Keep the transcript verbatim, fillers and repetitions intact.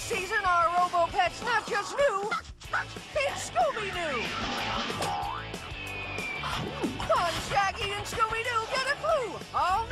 season, our Robo-Pet's not just new, it's Scooby-Doo! Come on, Shaggy and Scooby-Doo, get a clue! Oh,